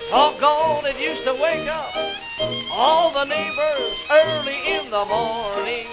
Doggone, it used to wake up all the neighbors early in the morning.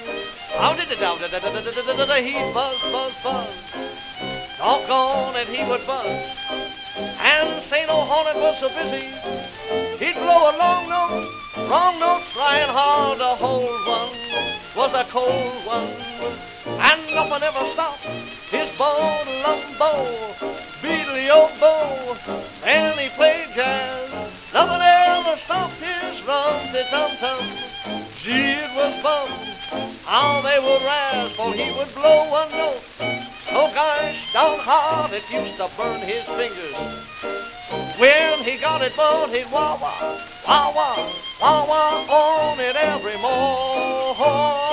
He'd buzz, buzz, buzz. Doggone it, he would buzz. And St. O'Hornet was so busy, he'd blow a long note, wrong note, trying hard to hold one. Was a cold one, and nothing ever stopped his bow, beedly-o-bow. And he played jazz, nothing ever stopped his rum-de-tum-tum. Gee, it was fun, how they would razz, for he would blow one note so gosh down hard it used to burn his fingers. When he got it bought, he'd wah-wah, wah-wah, wah-wah on it every morning.